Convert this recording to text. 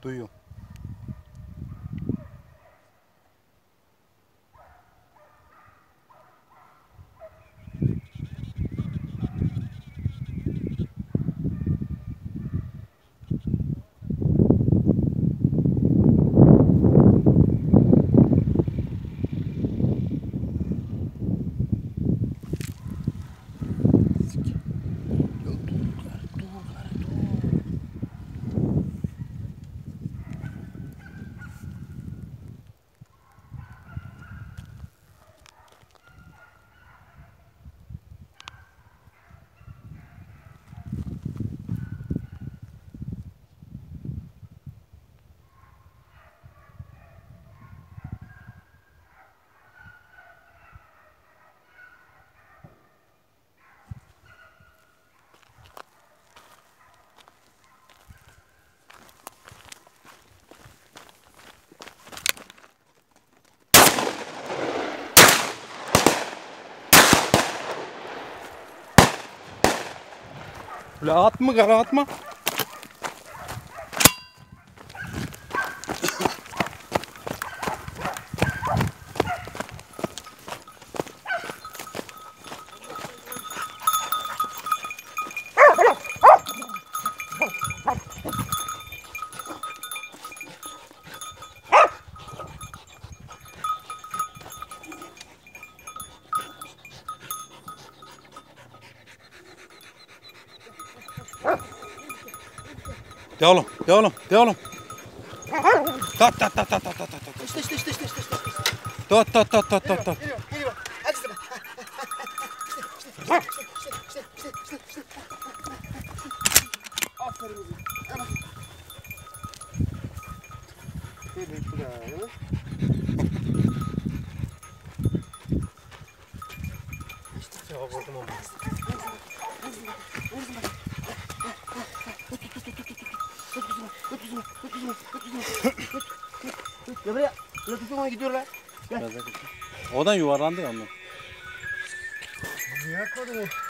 Duyuyorum. Böyle atma, kara atma. De oğlum, de oğlum, de oğlum. Tat tat tat tat tat tat tat. İşte. Tat tat tat tat tat tat. Geliyor. Hadi sana. İşte. Aferin kızım. Hemen. Evet, bravo. İşte cevap aldım ama. Ya buraya. Latife'ye gidiyorlar. Odan yuvarlandı ya ondan. Niye yakmadın o?